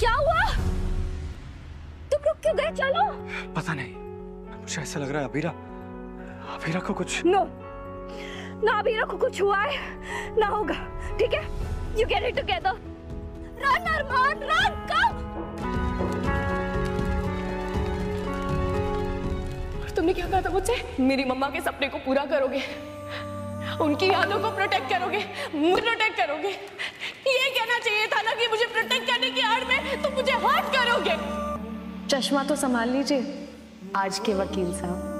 क्या हुआ? तुम रुक क्यों गए? चलो। पता नहीं, मुझे ऐसा लग रहा है अबीरा को कुछ। नो, ना अबीरा को कुछ हुआ है ना होगा, ठीक है? You get it together. Run Armaan, run, come. तुमने क्या कहा था मुझसे? मेरी मम्मा के सपने को पूरा करोगे, उनकी यादों को प्रोटेक्ट करोगे, मुझे प्रोटेक्ट करोगे। ये कहना चाहिए था ना कि मुझे प्रोटेक्ट करने की आड़ में तुम मुझे हर्ट करोगे। चश्मा तो संभाल लीजिए आज के वकील साहब।